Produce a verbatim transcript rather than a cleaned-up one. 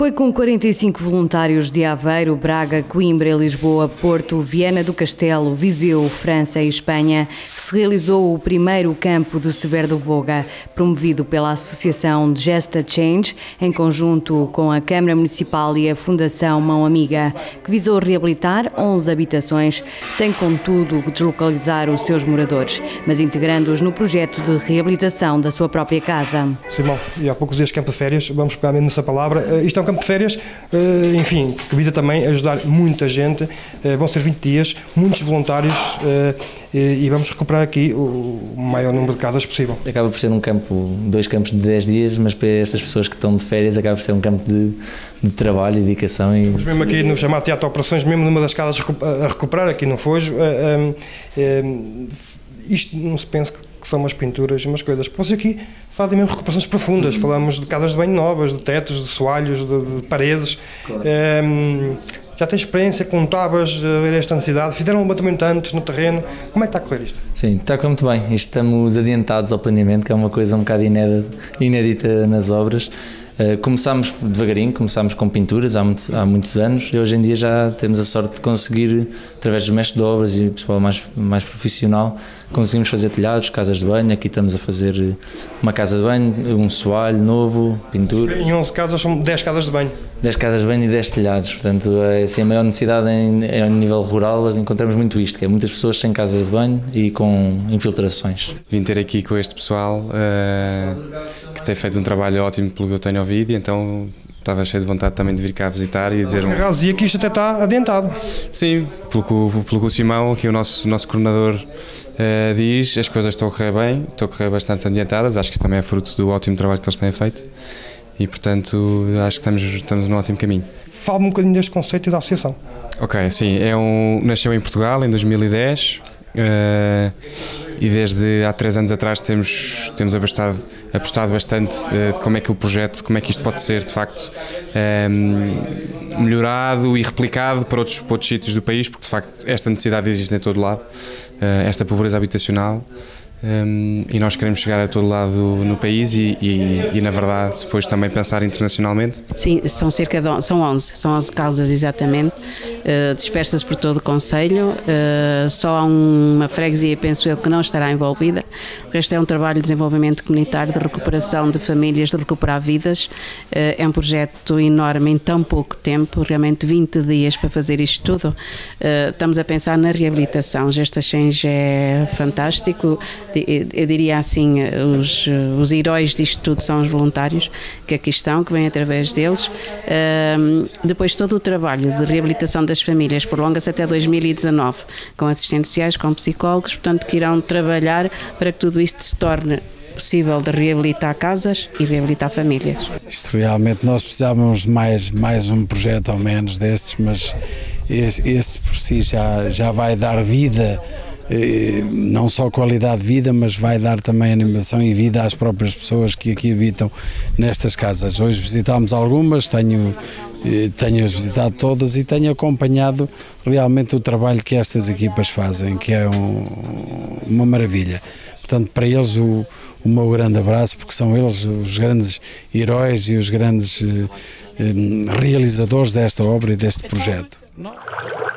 Foi com quarenta e cinco voluntários de Aveiro, Braga, Coimbra, Lisboa, Porto, Viana do Castelo, Viseu, França e Espanha que se realizou o primeiro campo de Severo do Voga, promovido pela Associação Just a Change, em conjunto com a Câmara Municipal e a Fundação Mão Amiga, que visou reabilitar onze habitações, sem contudo deslocalizar os seus moradores, mas integrando-os no projeto de reabilitação da sua própria casa. Simão, e há poucos dias campo de férias, vamos pegar mesmo nessa palavra. Isto é um campo de férias, enfim, que visa também ajudar muita gente. Vão ser vinte dias, muitos voluntários e vamos recuperar aqui o maior número de casas possível. Acaba por ser um campo, dois campos de dez dias, mas para essas pessoas que estão de férias acaba por ser um campo de, de trabalho e dedicação. E... Estamos mesmo aqui no chamado Teatro de Operações, mesmo numa das casas a recuperar, aqui no Fojo. Isto não se pensa que são umas pinturas, umas coisas. Depois aqui fazem mesmo recuperações profundas. Falamos de casas de banho novas, de tetos, de soalhos, de, de paredes. Claro. Um, já tem experiência com tábuas a ver esta necessidade. Fizeram um levantamento antes no terreno. Como é que está a correr isto? Sim, está a correr muito bem. Estamos adiantados ao planeamento, que é uma coisa um bocado inédita, inédita nas obras. Uh, começámos devagarinho, começámos com pinturas há muitos, há muitos anos e hoje em dia já temos a sorte de conseguir, através dos mestres de obras e pessoal mais, mais profissional, conseguimos fazer telhados, casas de banho. Aqui estamos a fazer uma casa de banho, um soalho novo, pintura. Em onze casas são dez casas de banho. dez casas de banho e dez telhados, portanto é assim, a maior necessidade em, em nível rural, encontramos muito isto, que é muitas pessoas sem casas de banho e com infiltrações. Vim ter aqui com este pessoal uh, que tem feito um trabalho ótimo pelo que eu tenho ouvido, e então estava cheio de vontade também de vir cá visitar e dizer... Um... Dizia que isto até está adiantado. Sim, pelo que, pelo que o Simão, que é o nosso, nosso coordenador, uh, diz, as coisas estão a correr bem, estão a correr bastante adiantadas, acho que isso também é fruto do ótimo trabalho que eles têm feito e, portanto, acho que estamos, estamos num ótimo caminho. Fala-me um bocadinho deste conceito da associação. Ok, sim, é um, nasceu em Portugal em dois mil e dez uh, e desde há três anos atrás temos, temos apostado, apostado bastante uh, de como é que o projeto, como é que isto pode ser de facto um, melhorado e replicado para outros, para outros sítios do país, porque de facto esta necessidade existe em todo lado, uh, esta pobreza habitacional. Um, e nós queremos chegar a todo lado no país e, e, e na verdade depois também pensar internacionalmente. Sim, são cerca de são onze, são onze casas exatamente, uh, dispersas por todo o concelho, uh, só há uma freguesia, penso eu, que não estará envolvida. O resto é um trabalho de desenvolvimento comunitário, de recuperação de famílias, de recuperar vidas. Uh, é um projeto enorme em tão pouco tempo, realmente vinte dias para fazer isto tudo. Uh, estamos a pensar na reabilitação. Just a Change é fantástico. Eu diria assim, os, os heróis disto tudo são os voluntários que aqui estão, que vêm através deles. Um, depois todo o trabalho de reabilitação das famílias prolonga-se até dois mil e dezanove, com assistentes sociais, com psicólogos, portanto que irão trabalhar para que tudo isto se torne possível de reabilitar casas e reabilitar famílias. Isto realmente nós precisávamos de mais, mais um projeto ao menos destes, mas esse, esse por si já, já vai dar vida, não só qualidade de vida, mas vai dar também animação e vida às próprias pessoas que aqui habitam nestas casas. Hoje visitámos algumas, tenho, tenho-as visitado todas e tenho acompanhado realmente o trabalho que estas equipas fazem, que é um, uma maravilha. Portanto, para eles o, o meu grande abraço, porque são eles os grandes heróis e os grandes eh, realizadores desta obra e deste projeto.